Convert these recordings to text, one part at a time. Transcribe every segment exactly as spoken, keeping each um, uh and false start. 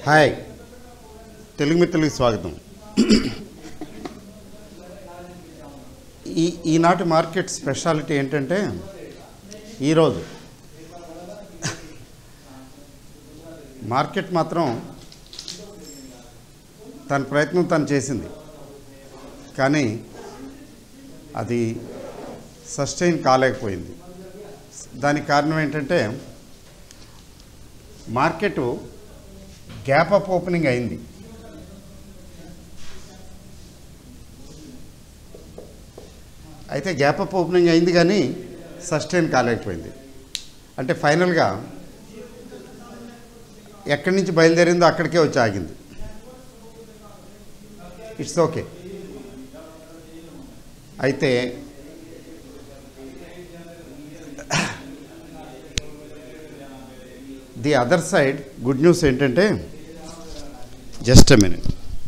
Hi Telugu మిత్రులకి స్వాగతం. ఈ ఈనాటి మార్కెట్ స్పెషాలిటీ ఏంటంటే ఈరోజు మార్కెట్ మాత్రం తన ప్రయత్నం తను చేసింది, కానీ అది సస్టైన్ కాలేకపోయింది. దానికి కారణం ఏంటంటే మార్కెట్ గ్యాప్ అప్ ఓపెనింగ్ అయింది. అయితే గ్యాప్ అప్ ఓపెనింగ్ అయింది కానీ సస్టైన్ కాలేకపోయింది. అంటే ఫైనల్గా ఎక్కడి నుంచి బయలుదేరిందో అక్కడికే వచ్చి ఆగింది. It's okay. అయితే the other side good news ఏంటంటే, జస్ట్ ఎ మినిట్,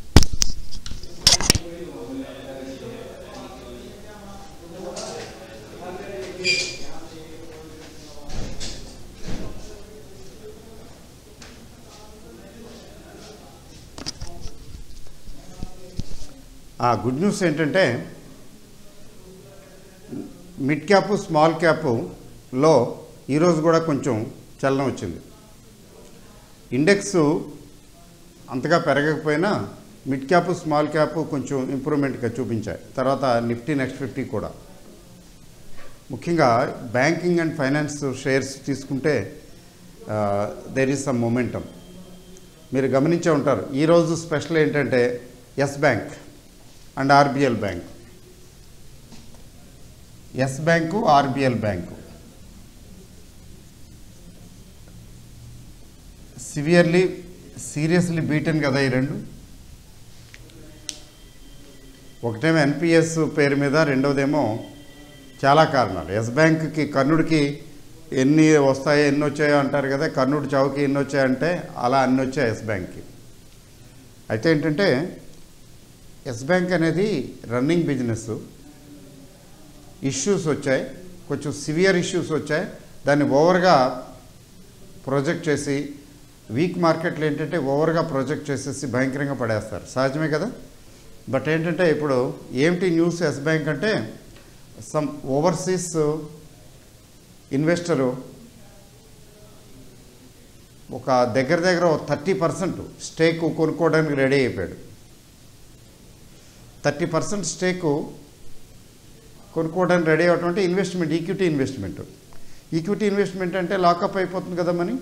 ఆ గుడ్ న్యూస్ ఏంటంటే మిడ్ క్యాప్ స్మాల్ క్యాప్లో ఈరోజు కూడా కొంచెం చలనం వచ్చింది. ఇండెక్స్ అంతగా పెరగకపోయినా మిడ్ క్యాప్ స్మాల్ క్యాప్ కొంచెం ఇంప్రూవ్మెంట్గా చూపించాయి. తర్వాత నిఫ్టీ నెక్స్ట్ ఫిఫ్టీ కూడా. ముఖ్యంగా బ్యాంకింగ్ అండ్ ఫైనాన్స్ షేర్స్ తీసుకుంటే దేర్ ఈజ్ సమ్ మొమెంటమ్. మీరు గమనించే ఉంటారు. ఈరోజు స్పెషల్ ఏంటంటే Yes Bank and RBL Bank. Yes Bank RBL Bank severely seriously beaten కదా ఈ రెండు. ఒకటేమో ఎన్పిఎస్ పేరు మీద, రెండవదేమో చాలా కారణాలు. ఎస్ బ్యాంక్కి కర్ణుడికి ఎన్ని వస్తాయో ఎన్ని వచ్చాయో అంటారు కదా, కర్ణుడి చౌకి ఎన్ని వచ్చాయంటే అలా అన్ని వచ్చాయి ఎస్ బ్యాంక్కి. అయితే ఏంటంటే ఎస్ బ్యాంక్ అనేది రన్నింగ్ బిజినెస్. ఇష్యూస్ వచ్చాయి, కొంచెం సివియర్ ఇష్యూస్ వచ్చాయి. దాన్ని ఓవర్గా ప్రొజెక్ట్ చేసి, వీక్ మార్కెట్లు ఏంటంటే ఓవర్గా ప్రొజెక్ట్ చేసేసి భయంకరంగా పడేస్తారు, సహజమే కదా. బట్ ఏంటంటే ఇప్పుడు ఏమిటి న్యూస్ ఎస్ బ్యాంక్ అంటే, సమ్ ఓవర్సీస్ ఇన్వెస్టరు ఒక దగ్గర దగ్గర థర్టీ పర్సెంట్ స్టేక్ కొనుక్కోవడానికి రెడీ అయిపోయాడు. థర్టీ పర్సెంట్ స్టేకు కొనుక్కోవడానికి రెడీ అవటం అంటే investment, equity investment. Equity investment అంటే లాకప్ అయిపోతుంది కదా మనీ.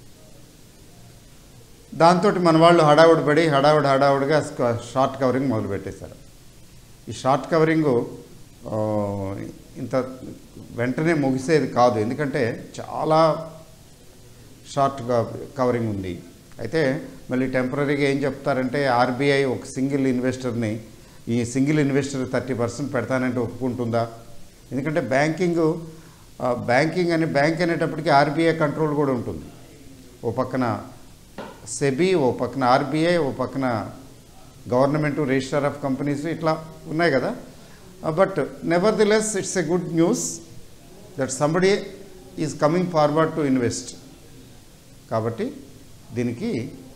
దాంతో మన వాళ్ళు హడావుడి పడి హడావుడి హడావుడిగా షార్ట్ కవరింగ్ మొదలుపెట్టేశారు. ఈ షార్ట్ కవరింగు ఇంత వెంటనే ముగిసేది కాదు, ఎందుకంటే చాలా షార్ట్ కవరింగ్ ఉంది. అయితే మళ్ళీ టెంపరీగా ఏం చెప్తారంటే, ఆర్బీఐ ఒక సింగిల్ ఇన్వెస్టర్ని, ఈ సింగిల్ ఇన్వెస్టర్ థర్టీ పర్సెంట్ పెడతానంటే ఒప్పుకుంటుందా? ఎందుకంటే బ్యాంకింగ్ బ్యాంకింగ్ అని బ్యాంక్ అనేటప్పటికీ ఆర్బీఐ కంట్రోల్ కూడా ఉంటుంది. ఓ పక్కన సెబీ, ఓ పక్కన ఆర్బీఐ, ఓ పక్కన గవర్నమెంట్ రిజిస్టర్ ఆఫ్ కంపెనీస్, ఇట్లా ఉన్నాయి కదా. But nevertheless it's a good news that somebody is coming forward to invest. కాబట్టి దీనికి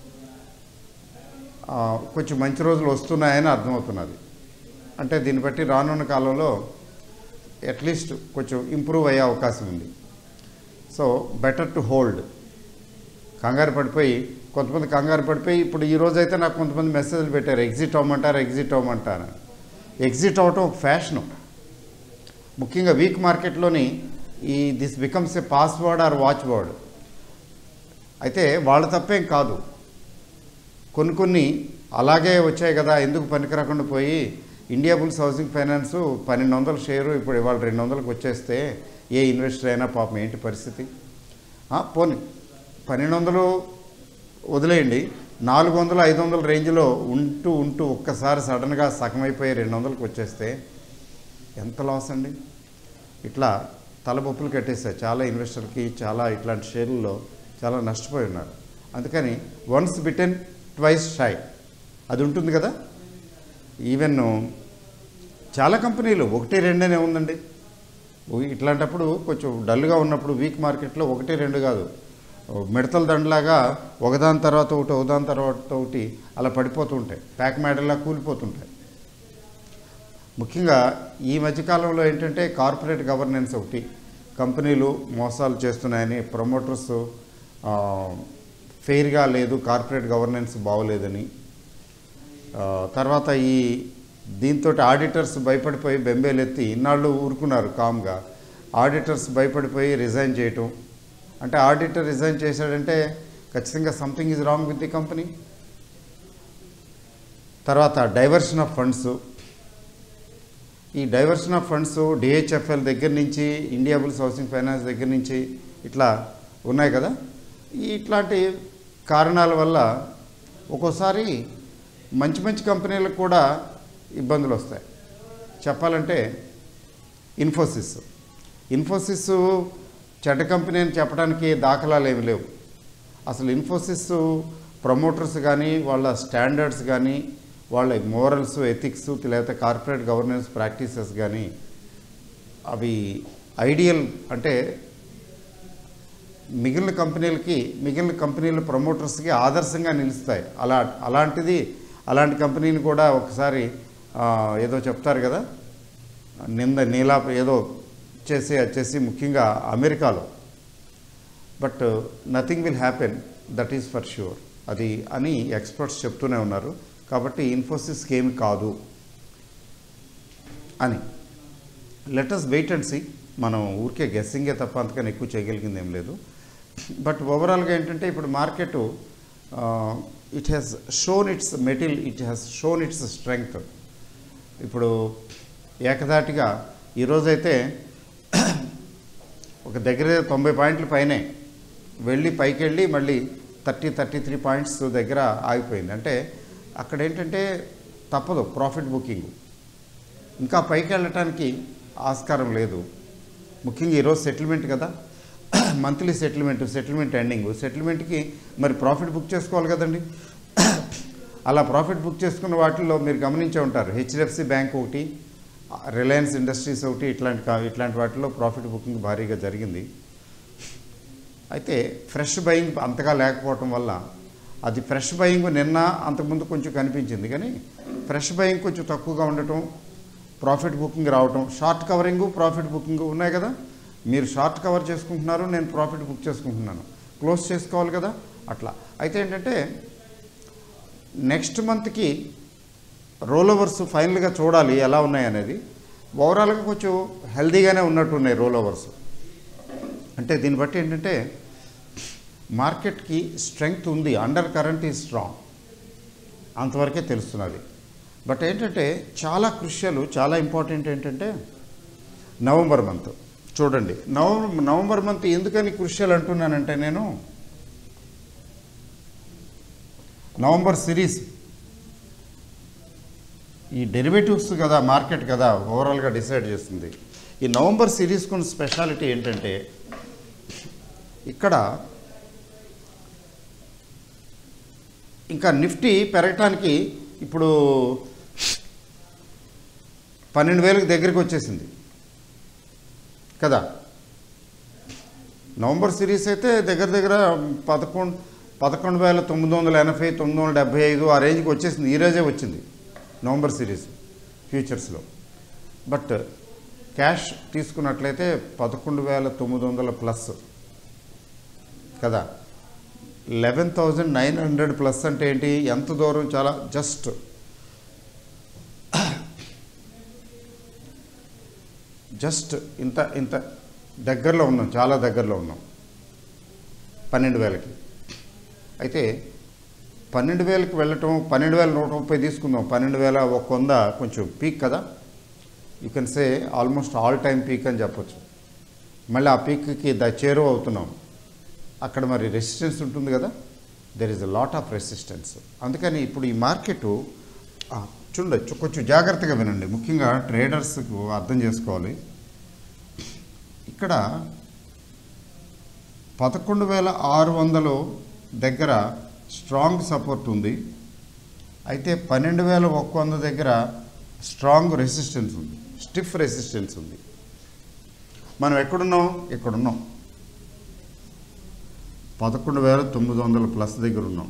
కొంచెం మంచి రోజులు వస్తున్నాయని అర్థమవుతున్నది. అంటే దీన్ని బట్టి రానున్న కాలంలో అట్లీస్ట్ కొంచెం ఇంప్రూవ్ అయ్యే అవకాశం ఉంది. So better to hold. కంగారు పడిపోయి కొంతమంది కంగారు పడిపోయి ఇప్పుడు ఈరోజు అయితే నాకు కొంతమంది మెసేజ్లు పెట్టారు, ఎగ్జిట్ అవ్వమంటారు ఎగ్జిట్ అవ్వమంటారు. ఎగ్జిట్ అవ్వటం ఒక ఫ్యాషను. ముఖ్యంగా వీక్ మార్కెట్లోని ఈ this becomes a password or watch word. అయితే వాళ్ళ తప్పేం కాదు. కొన్ని కొన్ని అలాగే వచ్చాయి కదా, ఎందుకు పనికిరాకుండా పోయి ఇండియా బుల్స్ హౌసింగ్ ఫైనాన్స్ పన్నెండు వందల షేరు ఇప్పుడు ఇవాళ రెండు వందలకు వచ్చేస్తే ఏ ఇన్వెస్టర్ అయినా పాపం ఏంటి పరిస్థితి? పోనీ పన్నెండు వందలు వదిలేయండి, నాలుగు వందలు ఐదు వందల రేంజ్లో ఉంటూ ఉంటూ ఒక్కసారి సడన్గా సగమైపోయి రెండు వందలకు వచ్చేస్తే ఎంత లాస్ అండి. ఇట్లా తలబొప్పులు కట్టేశారు చాలా ఇన్వెస్టర్కి. చాలా ఇట్లాంటి షేర్లలో చాలా నష్టపోయి ఉన్నారు. అందుకని వన్స్ బిటెన్ ట్వైస్ షై అది ఉంటుంది కదా. ఈవెన్ చాలా కంపెనీలు ఒకటి రెండనే ఉందండి. ఇట్లాంటప్పుడు కొంచెం డల్గా ఉన్నప్పుడు వీక్ మార్కెట్లో ఒకటి రెండు కాదు మిడతల దండలాగా ఒకదాని తర్వాత ఒకటి ఒకదాని తర్వాత ఒకటి అలా పడిపోతూ ఉంటాయి, ప్యాక్ మేడల్లా కూలిపోతుంటాయి. ముఖ్యంగా ఈ మధ్యకాలంలో ఏంటంటే కార్పొరేట్ గవర్నెన్స్ ఒకటి, కంపెనీలు మోసాలు చేస్తున్నాయని, ప్రమోటర్స్ ఫెయిర్గా లేదు, కార్పొరేట్ గవర్నెన్స్ బాగోలేదని, తర్వాత ఈ దీంతో ఆడిటర్స్ భయపడిపోయి బెంబేలెత్తి ఇన్నాళ్ళు ఊరుకున్నారు కామ్గా, ఆడిటర్స్ భయపడిపోయి రిజైన్ చేయటం. అంటే ఆడిటర్ రిజైన్ చేశాడంటే ఖచ్చితంగా something is wrong with the company. తర్వాత డైవర్షన్ ఆఫ్ ఫండ్స్, ఈ డైవర్షన్ ఆఫ్ ఫండ్స్ డిహెచ్ఎఫ్ఎల్ దగ్గర నుంచి ఇండియా బుల్స్ హౌసింగ్ ఫైనాన్స్ దగ్గర నుంచి ఇట్లా ఉన్నాయి కదా. ఈ ఇట్లాంటి కారణాల వల్ల ఒక్కోసారి మంచి మంచి కంపెనీలకు కూడా ఇబ్బందులు వస్తాయి. చెప్పాలంటే ఇన్ఫోసిస్ ఇన్ఫోసిస్ చెడ్డ కంపెనీ అని చెప్పడానికి దాఖలాలు ఏమి లేవు. అసలు ఇన్ఫోసిస్ ప్రమోటర్స్ కానీ వాళ్ళ స్టాండర్డ్స్ కానీ వాళ్ళ మోరల్స్, ఎథిక్స్, లేకపోతే కార్పొరేట్ గవర్నెన్స్ ప్రాక్టీసెస్ కానీ అవి ఐడియల్, అంటే మిగిలిన కంపెనీలకి మిగిలిన కంపెనీల ప్రమోటర్స్కి ఆదర్శంగా నిలుస్తాయి. అలా అలాంటిది అలాంటి కంపెనీని కూడా ఒకసారి ఏదో చెప్తారు కదా, నింద నీలా ఏదో చేసి వచ్చేసి ముఖ్యంగా అమెరికాలో, but nothing will happen, that is for sure అది అని ఎక్స్పర్ట్స్ చెప్తూనే ఉన్నారు. కాబట్టి ఇన్ఫోసిస్కి ఏమి కాదు అని let us wait and see. మనం ఊరికే గెస్సింగే తప్ప అంతకని ఎక్కువ చేయగలిగింది ఏం లేదు. బట్ ఓవరాల్గా ఏంటంటే ఇప్పుడు market it has shown its material, it has shown its strength. ఇప్పుడు ఏకధాటిగా ఈరోజైతే ఒక దగ్గర తొంభై పాయింట్ల పైనే వెళ్ళి పైకి వెళ్ళి మళ్ళీ థర్టీ థర్టీ త్రీ పాయింట్స్ దగ్గర ఆగిపోయింది. అంటే అక్కడ ఏంటంటే తప్పదు, ప్రాఫిట్ బుకింగ్ ఇంకా పైకి వెళ్ళటానికి ఆస్కారం లేదు. ముఖ్యంగా ఈరోజు సెటిల్మెంట్ కదా, మంత్లీ సెటిల్మెంట్, సెటిల్మెంట్ ఎండింగ్, సెటిల్మెంట్కి మరి ప్రాఫిట్ బుక్ చేసుకోవాలి కదండి. అలా ప్రాఫిట్ బుక్ చేసుకున్న వాటిల్లో మీరు గమనించే ఉంటారు, హెచ్డిఎఫ్సి బ్యాంక్ ఒకటి, రిలయన్స్ ఇండస్ట్రీస్ ఒకటి, ఇట్లాంటి ఇట్లాంటి వాటిలో ప్రాఫిట్ బుకింగ్ భారీగా జరిగింది. అయితే ఫ్రెష్ బయింగ్ అంతగా లేకపోవటం వల్ల, అది ఫ్రెష్ బయింగ్ నిన్న అంతకుముందు కొంచెం కనిపించింది కానీ ఫ్రెష్ బయింగ్ కొంచెం తక్కువగా ఉండటం, ప్రాఫిట్ బుకింగ్ రావటం, షార్ట్ కవరింగు ప్రాఫిట్ బుకింగ్ ఉన్నాయి కదా. మీరు షార్ట్ కవర్ చేసుకుంటున్నారు, నేను ప్రాఫిట్ బుక్ చేసుకుంటున్నాను, క్లోజ్ చేసుకోవాలి కదా అట్లా. అయితే ఏంటంటే నెక్స్ట్ మంత్కి రోల్ ఓవర్స్ ఫైనల్గా చూడాలి ఎలా ఉన్నాయి అనేది. ఓవరాల్గా కొంచెం హెల్దీగానే ఉన్నట్టున్నాయి రోల్ ఓవర్స్. అంటే దీన్ని బట్టి ఏంటంటే మార్కెట్కి స్ట్రెంగ్త్ ఉంది, అండర్ కరెంట్ ఈ స్ట్రాంగ్, అంతవరకే తెలుస్తున్నది. బట్ ఏంటంటే చాలా క్రుషియల్, చాలా ఇంపార్టెంట్ ఏంటంటే నవంబర్ మంత్ చూడండి. నవంబర్ నవంబర్ మంత్ ఎందుకని క్రుషియల్ అంటున్నానంటే, నేను నవంబర్ సిరీస్ ఈ డెరివేటివ్స్ కదా, మార్కెట్ కదా ఓవరాల్గా డిసైడ్ చేస్తుంది. ఈ నవంబర్ సిరీస్ కొన్ని స్పెషాలిటీ ఏంటంటే, ఇక్కడ ఇంకా నిఫ్టీ పెరగటానికి ఇప్పుడు పన్నెండు వేలకు దగ్గరికి వచ్చేసింది కదా. నవంబర్ సిరీస్ అయితే దగ్గర దగ్గర పదకొండు పదకొండు వేల తొమ్మిది వందల ఎనభై తొమ్మిది వందల డెబ్బై ఐదు ఆ రేంజ్కి వచ్చేసింది. ఈ రోజే వచ్చింది నవంబర్ సిరీస్ ఫ్యూచర్స్లో. బట్ క్యాష్ తీసుకున్నట్లయితే పదకొండు వేల తొమ్మిది వందల ప్లస్ కదా. Eleven thousand nine hundred plus అంటే ఏంటి, ఎంత దూరం, చాలా జస్ట్ జస్ట్ ఇంత ఇంత దగ్గరలో ఉన్నాం, చాలా దగ్గరలో ఉన్నాం పన్నెండు వేలకి. అయితే పన్నెండు వేలకు వెళ్ళటం, పన్నెండు వేల నూట ముప్పై తీసుకుందాం, పన్నెండు వేల ఒక వంద కొంచెం పీక్ కదా. You can say almost all time peak అని చెప్పొచ్చు. మళ్ళీ ఆ పీక్కి ద చేరువ అవుతున్నాం. అక్కడ మరి రెసిస్టెన్స్ ఉంటుంది కదా, there is a lot of resistance. అందుకని ఇప్పుడు ఈ మార్కెట్ చూడొచ్చు, కొంచెం జాగ్రత్తగా వినండి, ముఖ్యంగా ట్రేడర్స్కు అర్థం చేసుకోవాలి. ఇక్కడ పదకొండు వేల ఆరు వందలు దగ్గర స్ట్రాంగ్ సపోర్ట్ ఉంది. అయితే పన్నెండు వేల ఒక వంద దగ్గర స్ట్రాంగ్ రెసిస్టెన్స్ ఉంది, స్టిఫ్ రెసిస్టెన్స్ ఉంది. మనం ఎక్కడున్నాం, ఎక్కడున్నాం పదకొండు వేల తొమ్మిది వందల ప్లస్ దగ్గర ఉన్నాం.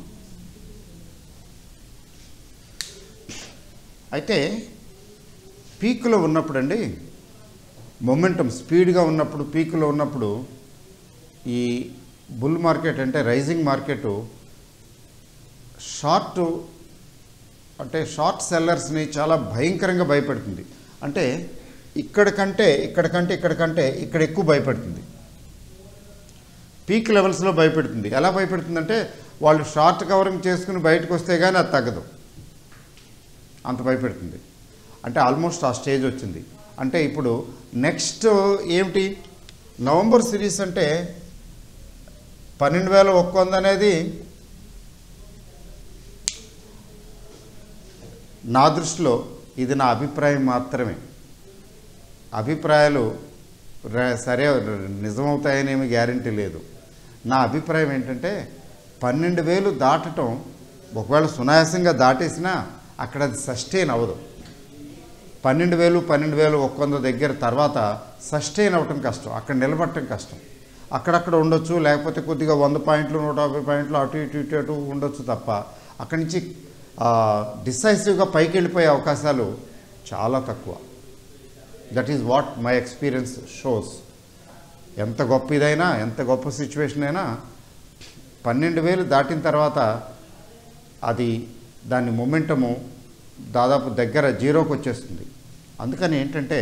అయితే పీక్లో ఉన్నప్పుడు అండి, మొమెంటం స్పీడ్గా ఉన్నప్పుడు, పీక్లో ఉన్నప్పుడు ఈ బుల్ మార్కెట్ అంటే రైజింగ్ మార్కెట్ షార్ట్ అంటే షార్ట్ సెల్లర్స్ని చాలా భయంకరంగా భయపెడుతుంది. అంటే ఇక్కడికంటే ఇక్కడికంటే ఇక్కడికంటే ఇక్కడ ఎక్కువ భయపెడుతుంది. పీక్ లెవెల్స్లో భయపెడుతుంది. ఎలా భయపెడుతుందంటే వాళ్ళు షార్ట్ కవరింగ్ చేసుకుని బయటకు వస్తే కానీ అది తగ్గదు, అంత భయపెడుతుంది. అంటే ఆల్మోస్ట్ ఆ స్టేజ్ వచ్చింది. అంటే ఇప్పుడు నెక్స్ట్ ఏమిటి, నవంబర్ సిరీస్ అంటే పన్నెండు వేల ఒక్క వంద అనేది నా దృష్టిలో, ఇది నా అభిప్రాయం మాత్రమే, అభిప్రాయాలు సరే నిజమవుతాయనేమి గ్యారంటీ లేదు. నా అభిప్రాయం ఏంటంటే పన్నెండు వేలు దాటటం ఒకవేళ సునాయాసంగా దాటేసినా అక్కడ అది సస్టైన్ అవ్వదు. పన్నెండు వేలు పన్నెండు వేలు ఒక్క వంద దగ్గర తర్వాత సస్టైన్ అవ్వటం కష్టం, అక్కడ నిలబడటం కష్టం. అక్కడక్కడ ఉండొచ్చు, లేకపోతే కొద్దిగా వంద పాయింట్లు నూట యాభై పాయింట్లు అటు ఇటు ఇటు అటు ఉండొచ్చు తప్ప అక్కడి నుంచి డిసైసివ్గా పైకి వెళ్ళిపోయే అవకాశాలు చాలా తక్కువ. That is what my experience shows. ఎంత గొప్ప ఇదైనా, ఎంత గొప్ప సిచ్యువేషన్ అయినా పన్నెండు వేలు దాటిన తర్వాత అది దాని మొమెంటము దాదాపు దగ్గర జీరోకి వచ్చేస్తుంది. అందుకని ఏంటంటే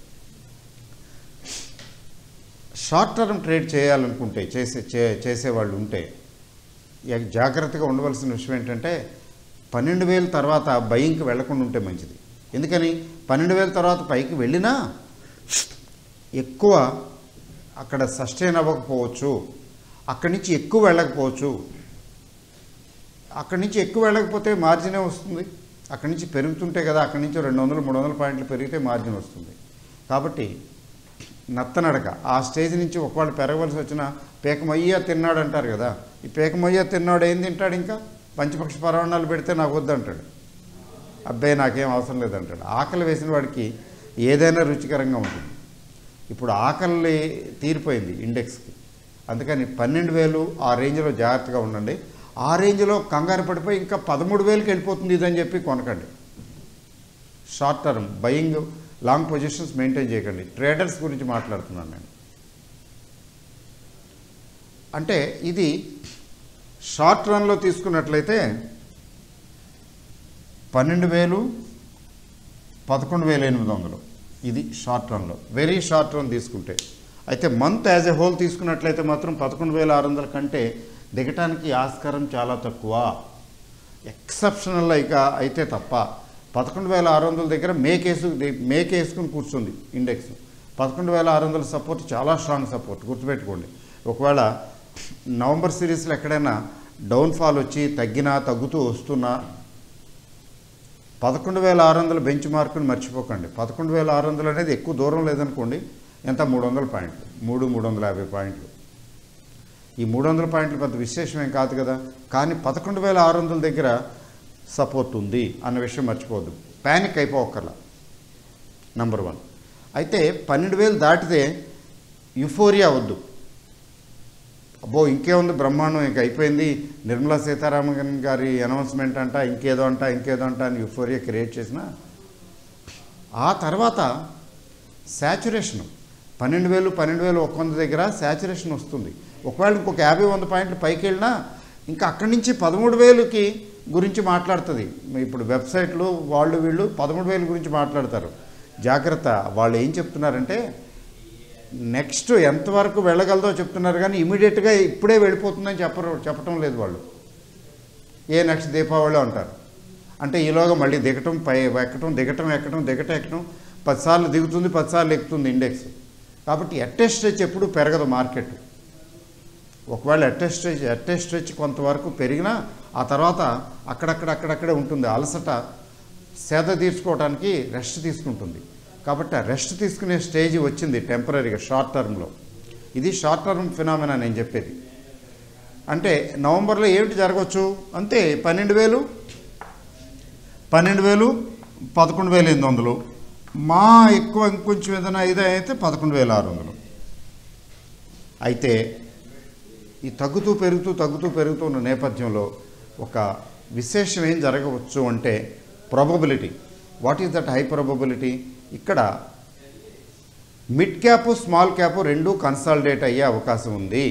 షార్ట్ టర్మ్ ట్రేడ్ చేయాలనుకుంటే, చేసే చేసేవాళ్ళు ఉంటే జాగ్రత్తగా ఉండవలసిన విషయం ఏంటంటే పన్నెండు వేల తర్వాత బయింగ్కి వెళ్లకుండా ఉంటే మంచిది. ఎందుకని పన్నెండు వేల తర్వాత పైకి వెళ్ళినా ఎక్కువ అక్కడ సస్టైన్ అవ్వకపోవచ్చు, అక్కడి నుంచి ఎక్కువ వెళ్ళకపోవచ్చు. అక్కడి నుంచి ఎక్కువ వెళ్ళకపోతే మార్జినే వస్తుంది. అక్కడి నుంచి పెరుగుతుంటే కదా, అక్కడి నుంచి రెండు వందలు మూడు వందల పాయింట్లు పెరిగితే మార్జిన్ వస్తుంది. కాబట్టి నత్తనడక ఆ స్టేజ్ నుంచి ఒకవేళ పెరగవలసి వచ్చిన పేకమయ్యా తిన్నాడు అంటారు కదా, ఈ పేకమయ్యా తిన్నాడు ఏం తింటాడు, ఇంకా పంచపక్ష పరమాణాలు పెడితే నాకు వద్దంటాడు, అబ్బాయి నాకేం అవసరం లేదంటాడు. ఆకలి వేసిన వాడికి ఏదైనా రుచికరంగా ఉంటుంది. ఇప్పుడు ఆకలి తీరిపోయింది ఇండెక్స్కి, అందుకని పన్నెండు వేలు ఆ రేంజ్లో జాగ్రత్తగా ఉండండి. ఆ రేంజ్లో కంగారు పడిపోయి ఇంకా పదమూడు వేలకి వెళ్ళిపోతుంది ఇదని చెప్పి కొనకండి. Short term buying, long positions maintain చేయకండి. ట్రేడర్స్ గురించి మాట్లాడుతున్నాను నేను. అంటే ఇది షార్ట్ రన్లో తీసుకున్నట్లయితే పన్నెండు వేలు పదకొండు వేల ఎనిమిది వందలు ఇది షార్ట్ రన్లో, వెరీ షార్ట్ రన్ తీసుకుంటే. అయితే మంత్ యాజ్ ఎ హోల్ తీసుకున్నట్లయితే మాత్రం పదకొండు వేల ఆరు వందల కంటే దిగటానికి ఆస్కారం చాలా తక్కువ. ఎక్సెప్షనల్ ఇక అయితే తప్ప పదకొండు వేల ఆరు వందల దగ్గర మేకేసు మేకేసుకుని కూర్చుంది ఇండెక్స్. పదకొండు వేల ఆరు వందల సపోర్ట్ చాలా స్ట్రాంగ్ సపోర్ట్, గుర్తుపెట్టుకోండి. ఒకవేళ నవంబర్ సిరీస్లో ఎక్కడైనా డౌన్ఫాల్ వచ్చి తగ్గినా తగ్గుతూ వస్తున్నా పదకొండు వేల ఆరు వందల బెంచ్ మార్కుని మర్చిపోకండి. పదకొండు వేల ఆరు వందలు అనేది ఎక్కువ దూరం లేదనుకోండి, ఎంత మూడు వందల పాయింట్లు, మూడు మూడు వందల యాభై పాయింట్లు. ఈ మూడు వందల పాయింట్లు పెద్ద విశేషమేం కాదు కదా, కానీ పదకొండు వేల ఆరు వందల దగ్గర సపోర్ట్ ఉంది అన్న విషయం మర్చిపోవద్దు. ప్యానిక్ అయిపోవక్కర్లా, నంబర్ వన్. అయితే పన్నెండు వేలు దాటితే యుఫోరియా వద్దు. అబ్బో ఇంకేముంది బ్రహ్మాండం, ఇంక అయిపోయింది, నిర్మలా సీతారామన్ గారి అనౌన్స్మెంట్ అంట, ఇంకేదో అంట ఇంకేదో అంట అని యుఫోరియా క్రియేట్ చేసిన ఆ తర్వాత శాచురేషన్ పన్నెండు వేలు పన్నెండు వేలు ఒక్క వంద దగ్గర శాచురేషన్ వస్తుంది. ఒకవేళ ఇంకొక యాభై వంద పాయింట్లు పైకి వెళ్ళినా ఇంకా అక్కడి నుంచి పదమూడు వేలుకి గురించి మాట్లాడుతుంది. ఇప్పుడు వెబ్సైట్లు వాళ్ళు వీళ్ళు పదమూడు వేలు గురించి మాట్లాడతారు. జాగ్రత్త, వాళ్ళు ఏం చెప్తున్నారంటే నెక్స్ట్ ఎంతవరకు వెళ్ళగలదో చెప్తున్నారు, కానీ ఇమీడియట్గా ఇప్పుడే వెళ్ళిపోతుందని చెప్పరు, చెప్పటం లేదు వాళ్ళు. ఏ నెక్స్ట్ దీపావళి అంటారు, అంటే ఈలోగా మళ్ళీ దిగటం పై ఎక్కటం దిగటం ఎక్కటం దిగటం ఎక్కటం పదిసార్లు దిగుతుంది, పదిసార్లు ఎక్కుతుంది ఇండెక్స్. కాబట్టి అట్టెస్ట్ స్ట్రెచ్ ఎప్పుడు పెరగదు మార్కెట్. ఒకవేళ అట్టెస్ట్ స్ట్రెచ్ అట్టెస్ట్ స్ట్రెచ్ కొంతవరకు పెరిగినా ఆ తర్వాత అక్కడక్కడ అక్కడక్కడే ఉంటుంది. అలసట సేద తీర్చుకోవడానికి రెస్ట్ తీసుకుంటుంది. కాబట్టి ఆ రెస్ట్ తీసుకునే స్టేజ్ వచ్చింది టెంపరీగా షార్ట్ టర్మ్లో. ఇది షార్ట్ టర్మ్ ఫినామినా నేను చెప్పేది. అంటే నవంబర్లో ఏమిటి జరగవచ్చు అంతే, పన్నెండు వేలు పన్నెండు వేలు పదకొండు వేల ఎనిమిది వందలు మా ఎక్కువ ఇంకొంచెం ఏదైనా ఇదే అయితే పదకొండు వేల ఆరు వందలు. అయితే ఈ తగ్గుతూ పెరుగుతూ తగ్గుతూ పెరుగుతున్న నేపథ్యంలో ఒక విశేషం ఏం జరగవచ్చు అంటే probability. What is that high probability? ఇక్కడ మిడ్ క్యాప్ స్మాల్ క్యాప్ రెండు కన్సాలిడేట్ అయ్యే అవకాశం ఉంది.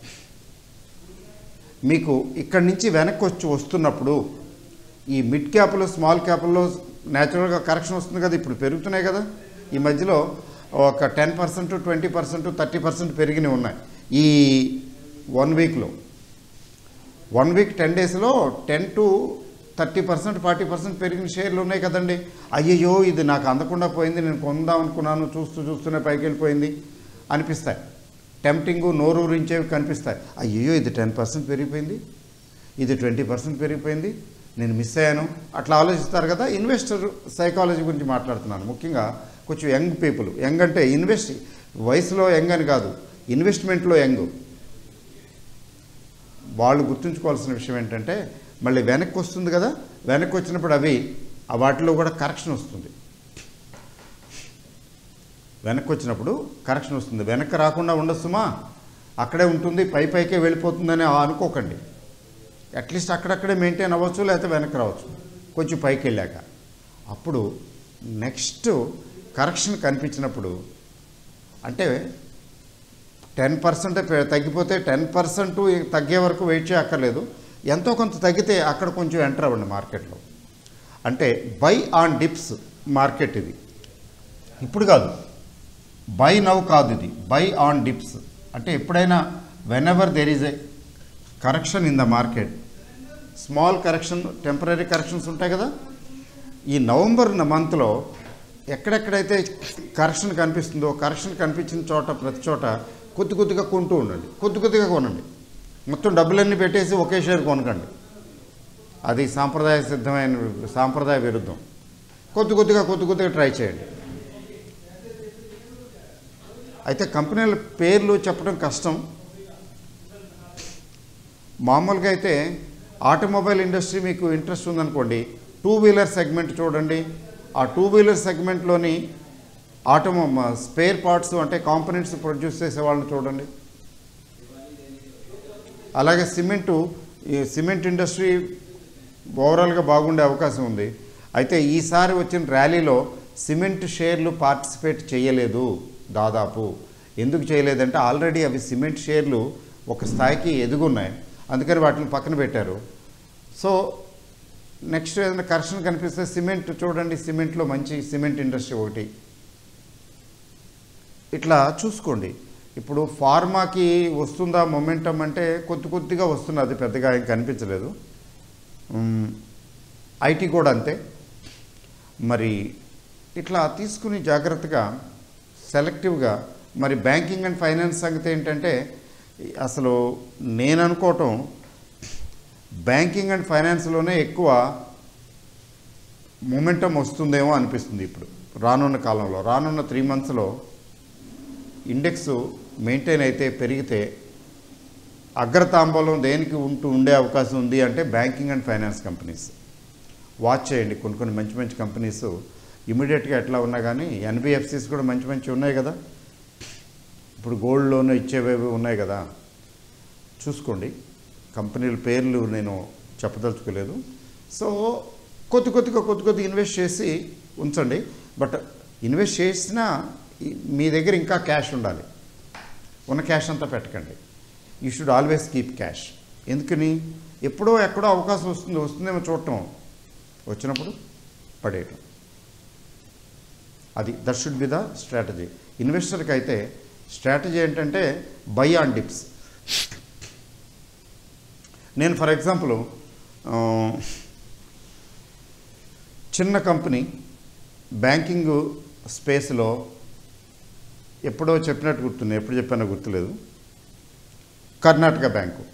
మీకు ఇక్కడి నుంచి వెనక్కి వచ్చి వస్తున్నప్పుడు ఈ మిడ్ క్యాప్లో స్మాల్ క్యాప్లో న్యాచురల్గా కరెక్షన్ వస్తుంది కదా, ఇప్పుడు పెరుగుతున్నాయి కదా. ఈ మధ్యలో ఒక ten percent twenty percent thirty percent పెరిగినవి ఉన్నాయి ఈ వన్ వీక్లో. వన్ వీక్ టెన్ డేస్లో ten to thirty percent forty percent పెరిగిన షేర్లు ఉన్నాయి కదండి. అయ్యయ్యో ఇది నాకు అందకుండా పోయింది, నేను కొందాం అనుకున్నాను, చూస్తూ చూస్తూనే పైకి వెళ్ళిపోయింది అనిపిస్తాయి. టెంప్టింగు నోరూరించేవి కనిపిస్తాయి. అయ్యయ్యో ఇది టెన్ పర్సెంట్ పెరిగిపోయింది, ఇది ట్వంటీ పర్సెంట్ పెరిగిపోయింది, నేను మిస్ అయ్యాను, అట్లా ఆలోచిస్తారు కదా. ఇన్వెస్టర్ సైకాలజీ గురించి మాట్లాడుతున్నాను. ముఖ్యంగా కొంచెం యంగ్ పీపుల్. యంగ్ అంటే ఇన్వెస్ట్ వయసులో యంగ్ అని కాదు, ఇన్వెస్ట్మెంట్లో యంగ్. వాళ్ళు గుర్తుంచుకోవాల్సిన విషయం ఏంటంటే మళ్ళీ వెనక్కి వస్తుంది కదా, వెనక్కి వచ్చినప్పుడు అవి ఆ వాటిలో కూడా కరెక్షన్ వస్తుంది. వెనక్కి వచ్చినప్పుడు కరెక్షన్ వస్తుంది. వెనక్కి రాకుండా ఉండొస్తుమా, అక్కడే ఉంటుంది, పై పైకే వెళ్ళిపోతుందని అనుకోకండి. అట్లీస్ట్ అక్కడక్కడే మెయింటైన్ అవ్వచ్చు, లేకపోతే వెనక్కి రావచ్చు కొంచెం పైకి వెళ్ళాక. అప్పుడు నెక్స్ట్ కరెక్షన్ కనిపించినప్పుడు అంటే టెన్ పర్సెంట్ తగ్గిపోతే టెన్ పర్సెంట్ తగ్గే వరకు వెయిట్ చేయక్కర్లేదు. ఎంతో కొంత తగ్గితే అక్కడ కొంచెం ఎంటర్ అవ్వండి మార్కెట్లో. అంటే బై ఆన్ డిప్స్ మార్కెట్ ఇది. ఇప్పుడు కాదు, బై నవ్ కాదు, ఇది బై ఆన్ డిప్స్. అంటే ఎప్పుడైనా whenever there is a correction in the market, small correction, temporary corrections ఉంటాయి కదా. ఈ నవంబర్ మంత్లో ఎక్కడెక్కడైతే కరెక్షన్ కనిపిస్తుందో, కరెక్షన్ కనిపించిన చోట ప్రతి చోట కొద్ది కొద్దిగా కొంటూ ఉండండి, కొద్ది కొద్దిగా కొనండి. మొత్తం డబ్బులన్నీ పెట్టేసి ఒకే షేర్ కొనకండి, అది సాంప్రదాయ సిద్ధమైన సాంప్రదాయ విరుద్ధం. కొద్ది కొద్దిగా కొద్ది కొద్దిగా ట్రై చేయండి. అయితే కంపెనీల పేర్లు చెప్పడం కష్టం. మామూలుగా అయితే ఆటోమొబైల్ ఇండస్ట్రీ మీకు ఇంట్రెస్ట్ ఉందనుకోండి, టూ వీలర్ సెగ్మెంట్ చూడండి. ఆ టూ వీలర్ సెగ్మెంట్లోని ఆటోమొ స్పేర్ పార్ట్స్ అంటే కాంపోనెంట్స్ ప్రొడ్యూస్ చేసే వాళ్ళని చూడండి. అలాగే సిమెంటు, ఈ సిమెంట్ ఇండస్ట్రీ ఓవరాల్గా బాగుండే అవకాశం ఉంది. అయితే ఈసారి వచ్చిన ర్యాలీలో సిమెంట్ షేర్లు పార్టిసిపేట్ చేయలేదు దాదాపు. ఎందుకు చేయలేదంటే ఆల్రెడీ అవి సిమెంట్ షేర్లు ఒక స్థాయికి ఎదుగున్నాయి, అందుకని వాటిని పక్కన పెట్టారు. సో నెక్స్ట్ ఏదైనా కరెక్షన్ కనిపిస్తే సిమెంట్ చూడండి, సిమెంట్లో మంచి సిమెంట్ ఇండస్ట్రీ ఒకటి ఇట్లా చూసుకోండి. ఇప్పుడు ఫార్మాకి వస్తుందా మొమెంటం అంటే కొద్ది కొద్దిగా వస్తున్నది, పెద్దగా ఏం కనిపించలేదు. ఐటీ కూడా అంతే. మరి ఇట్లా తీసుకుని జాగ్రత్తగా సెలెక్టివ్గా. మరి బ్యాంకింగ్ అండ్ ఫైనాన్స్ సంగతి ఏంటంటే అసలు నేను అనుకోవటం బ్యాంకింగ్ అండ్ ఫైనాన్స్లోనే ఎక్కువ మొమెంటం వస్తుందేమో అనిపిస్తుంది ఇప్పుడు రానున్న కాలంలో. రానున్న త్రీ మంత్స్లో ఇండెక్స్ మెయింటైన్ అయితే పెరిగితే అగ్రతాంబూలం దేనికి ఉంటూ ఉండే అవకాశం ఉంది అంటే banking and finance companies. Watch చేయండి, కొన్ని కొన్ని మంచి మంచి కంపెనీస్ ఇమీడియట్గా ఎట్లా ఉన్నా కానీ. ఎన్బిఎఫ్సిస్ కూడా మంచి మంచి ఉన్నాయి కదా, ఇప్పుడు గోల్డ్ లోన్ ఇచ్చేవేవి ఉన్నాయి కదా, చూసుకోండి. కంపెనీల పేర్లు నేను చెప్పదలుచుకోలేదు. సో కొద్ది కొద్దిగా కొద్ది కొద్దిగా ఇన్వెస్ట్ చేసి ఉంచండి. బట్ ఇన్వెస్ట్ చేసినా మీ దగ్గర ఇంకా క్యాష్ ఉండాలి, ఉన్న క్యాష్ అంతా పెట్టకండి. You should always keep cash. ఎందుకని ఎప్పుడో ఎక్కడో అవకాశం వస్తుంది, వస్తుందేమో చూడటం, వచ్చినప్పుడు పడేయటం. అది that should be the strategy. ఇన్వెస్టర్కి అయితే స్ట్రాటజీ ఏంటంటే బై ఆన్ డిప్స్. నేను ఫర్ ఎగ్జాంపుల్ చిన్న కంపెనీ బ్యాంకింగ్ స్పేస్లో ఎప్పుడో చెప్పినట్టు గుర్తుంది, ఎప్పుడు చెప్పానో గుర్తులేదు, కర్ణాటక బ్యాంకు.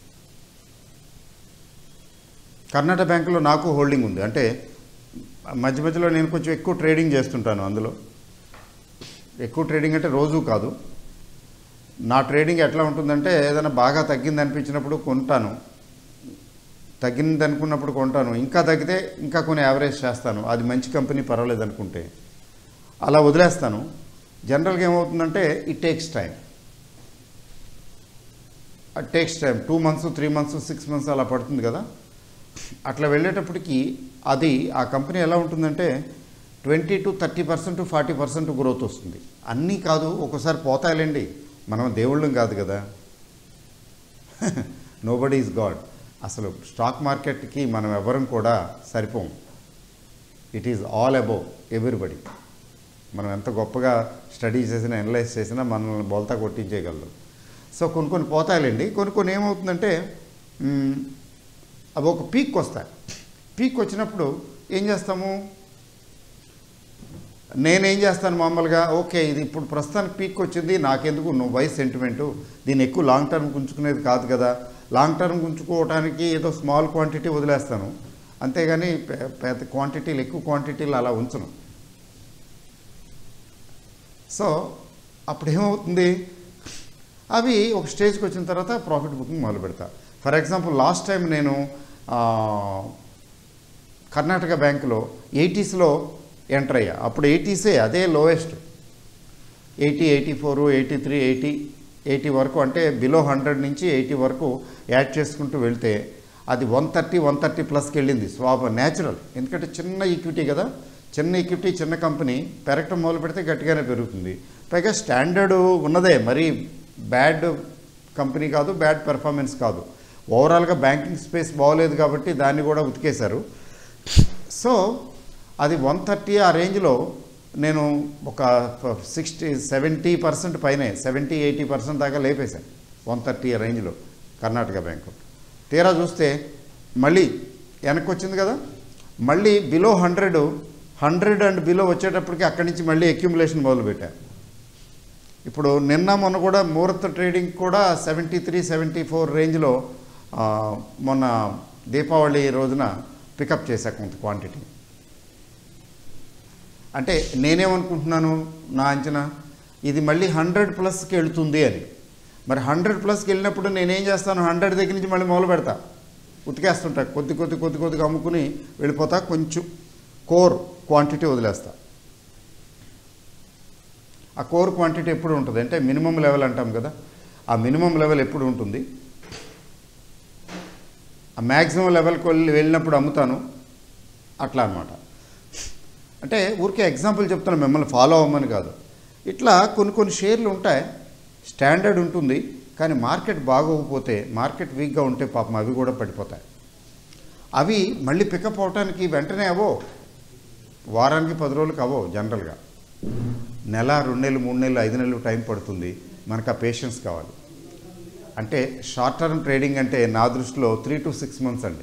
కర్ణాటక బ్యాంకులో నాకు హోల్డింగ్ ఉంది. అంటే మధ్య మధ్యలో నేను కొంచెం ఎక్కువ ట్రేడింగ్ చేస్తుంటాను. అందులో ఎక్కువ ట్రేడింగ్ అంటే రోజు కాదు. నా ట్రేడింగ్ ఎట్లా ఉంటుందంటే ఏదైనా బాగా తగ్గింది అనిపించినప్పుడు కొంటాను, తగ్గింది అనుకున్నప్పుడు కొంటాను, ఇంకా తగ్గితే ఇంకా కొన్ని యావరేజ్ చేస్తాను. అది మంచి కంపెనీ పర్వాలేదు అనుకుంటే అలా వదిలేస్తాను. జనరల్గా ఏమవుతుందంటే it takes time. Takes time, two months three months six months అలా పడుతుంది కదా. అట్లా వెళ్ళేటప్పటికి అది ఆ కంపెనీ ఎలా ఉంటుందంటే twenty to thirty percent forty percent growth వస్తుంది. అన్నీ కాదు, ఒకసారి పోతాయిలేండి, మనం దేవుళ్ళం కాదు కదా. Nobody is god. అసలు స్టాక్ మార్కెట్కి మనం ఎవరం కూడా సరిపోం. It is all above everybody. మనం ఎంత గొప్పగా స్టడీ చేసినా అనలైజ్ చేసినా మనల్ని బోల్తా కొట్టించేయగలరు. సో కొన్ని కొన్ని పోతాయిలేండి. కొన్ని కొన్ని ఏమవుతుందంటే అవి ఒక పీక్ వస్తాయి. పీక్ వచ్చినప్పుడు ఏం చేస్తాము, నేనేం చేస్తాను మామూలుగా, ఓకే ఇది ఇప్పుడు ప్రస్తుతానికి పీక్ వచ్చింది, నాకెందుకు నువ్వు వయసు సెంటిమెంటు, దీన్ని ఎక్కువ లాంగ్ టర్మ్ ఉంచుకునేది కాదు కదా, లాంగ్ టర్మ్ ఉంచుకోవడానికి ఏదో స్మాల్ క్వాంటిటీ వదిలేస్తాను, అంతేగాని పెద్ద క్వాంటిటీలు ఎక్కువ క్వాంటిటీలు అలా ఉంచను. సో అప్పుడు ఏమవుతుంది, అవి ఒక స్టేజ్కి వచ్చిన తర్వాత ప్రాఫిట్ బుకింగ్ మొదలు పెడతా. ఫర్ ఎగ్జాంపుల్ లాస్ట్ టైం నేను కర్ణాటక బ్యాంకులో ఎయిటీస్లో ఎంటర్ అయ్యా. అప్పుడు ఎయిటీసే అదే lowest, eighty eighty four eighty three eighty eighty వరకు, అంటే బిలో హండ్రెడ్ నుంచి ఎయిటీ వరకు యాడ్ చేసుకుంటూ వెళ్తే అది వన్ థర్టీ వన్ థర్టీ ప్లస్కి వెళ్ళింది. స్వాభ న్యాచురల్, ఎందుకంటే చిన్న ఈక్విటీ కదా, చిన్న ఈక్విటీ చిన్న కంపెనీ పెరగటం మొదలు పెడితే గట్టిగానే పెరుగుతుంది. పైగా స్టాండర్డ్ ఉన్నదే, మరీ బ్యాడ్ కంపెనీ కాదు, బ్యాడ్ పెర్ఫార్మెన్స్ కాదు. ఓవరాల్గా బ్యాంకింగ్ స్పేస్ బాగోలేదు కాబట్టి దాన్ని కూడా ఉతికేశారు. సో అది వన్ థర్టీ ఆ రేంజ్లో నేను ఒక సిక్స్టీ సెవెంటీ పర్సెంట్ పైనే, సెవెంటీ ఎయిటీ పర్సెంట్ దాకా లేపేశాను వన్ థర్టీ ఆ రేంజ్లో కర్ణాటక బ్యాంకు. తీరా చూస్తే మళ్ళీ వెనక్కి వచ్చింది కదా, మళ్ళీ below hundred hundred and below వచ్చేటప్పటికి అక్కడి నుంచి మళ్ళీ అక్యుములేషన్ మొదలుపెట్టాను. ఇప్పుడు నిన్న మొన్న కూడా ముహూర్త ట్రేడింగ్ కూడా సెవెంటీ త్రీ సెవెంటీ ఫోర్ రేంజ్లో మొన్న దీపావళి రోజున పికప్ చేశా కొంత క్వాంటిటీ. అంటే నేనేమనుకుంటున్నాను, నా అంచనా ఇది మళ్ళీ హండ్రెడ్ ప్లస్కి వెళుతుంది అని. మరి హండ్రెడ్ ప్లస్కి వెళ్ళినప్పుడు నేనేం చేస్తాను, హండ్రెడ్ దగ్గర నుంచి మళ్ళీ మొదలు పెడతా, ఉతికేస్తుంటా, కొద్ది కొద్ది కొద్ది కొద్దిగా అమ్ముకుని వెళ్ళిపోతా, కొంచెం కోర్ క్వాంటిటీ వదిలేస్తా. ఆ కోర్ క్వాంటిటీ ఎప్పుడు ఉంటుంది అంటే మినిమం లెవెల్ అంటాం కదా, ఆ మినిమం లెవెల్ ఎప్పుడు ఉంటుంది, ఆ మ్యాక్సిమం లెవెల్కి వెళ్ళి వెళ్ళినప్పుడు అమ్ముతాను, అట్లా అనమాట. అంటే ఊరికే ఎగ్జాంపుల్ చెప్తాను, మిమ్మల్ని ఫాలో అవ్వమని కాదు. ఇట్లా కొన్ని కొన్ని షేర్లు ఉంటాయి, స్టాండర్డ్ ఉంటుంది, కానీ మార్కెట్ బాగోకపోతే, మార్కెట్ వీక్గా ఉంటే పాపం అవి కూడా పడిపోతాయి. అవి మళ్ళీ పికప్ అవడానికి వెంటనే అవో, వారానికి పది రోజులకు అవో, జనరల్గా నెల రెండు నెలలు మూడు నెలలు ఐదు నెలలు టైం పడుతుంది. మనకు ఆ పేషెన్స్ కావాలి. అంటే షార్ట్ టర్మ్ ట్రేడింగ్ అంటే నా దృష్టిలో త్రీ టు సిక్స్ మంత్స్ అండి.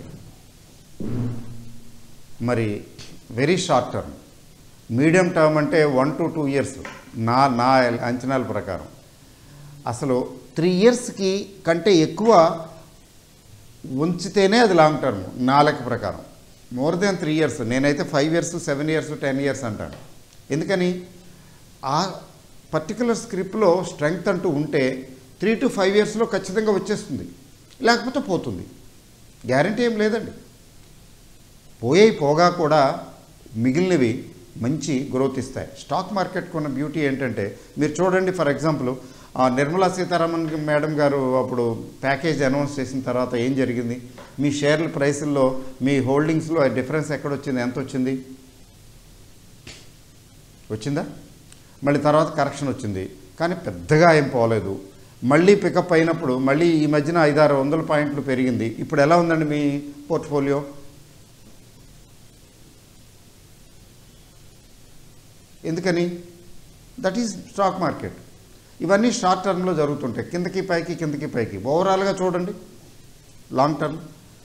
మరి very short term, medium term అంటే వన్ టు టూ ఇయర్స్ నా నా అంచనాల ప్రకారం. అసలు త్రీ ఇయర్స్కి కంటే ఎక్కువ ఉంచితేనే అది లాంగ్ టర్మ్ నా లెక్క ప్రకారం. మోర్ దెన్ త్రీ ఇయర్స్ నేనైతే five years seven years ten years అంటాను. ఎందుకని, ఆ పర్టికులర్ స్క్రిప్ట్లో స్ట్రెంగ్త్ అంటూ ఉంటే త్రీ టు ఫైవ్ ఇయర్స్లో ఖచ్చితంగా వచ్చేస్తుంది, లేకపోతే పోతుంది, గ్యారంటీ ఏం లేదండి. పోయే పోగా కూడా మిగిలినవి మంచి గ్రోత్ ఇస్తాయి. స్టాక్ మార్కెట్కి ఉన్న బ్యూటీ ఏంటంటే మీరు చూడండి, for example Nirmala Sitharaman madam గారు అప్పుడు ప్యాకేజ్ అనౌన్స్ చేసిన తర్వాత ఏం జరిగింది, మీ షేర్ల ప్రైసుల్లో మీ హోల్డింగ్స్లో డిఫరెన్స్ ఎక్కడొచ్చింది, ఎంత వచ్చింది, వచ్చిందా? మళ్ళీ తర్వాత కరెక్షన్ వచ్చింది, కానీ పెద్దగా ఏం పోలేదు. మళ్ళీ పికప్ అయినప్పుడు మళ్ళీ ఈ మధ్యన ఐదారు వందల పాయింట్లు పెరిగింది. ఇప్పుడు ఎలా ఉందండి మీ పోర్ట్ఫోలియో? ఎందుకని? That is stock market. ఇవన్నీ షార్ట్ టర్మ్లో జరుగుతుంటాయి, కిందకి పైకి కిందకి పైకి. ఓవరాల్గా చూడండి లాంగ్ టర్మ్.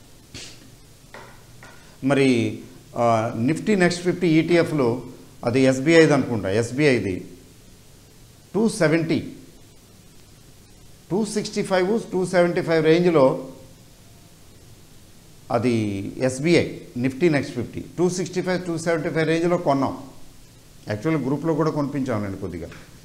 మరి నిఫ్టీ నెక్స్ట్ ఫిఫ్టీ ఈటీఎఫ్లో అది ఎస్బీఐది అనుకుంటా, ఎస్బీఐది two seventy two sixty five two seventy five రేంజ్లో అది SBI Nifty next fifty two sixty five two seventy five రేంజ్లో కొన్నాం. యాక్చువల్గా గ్రూప్లో కూడా కొనిపించాను నేను, కొద్దిగా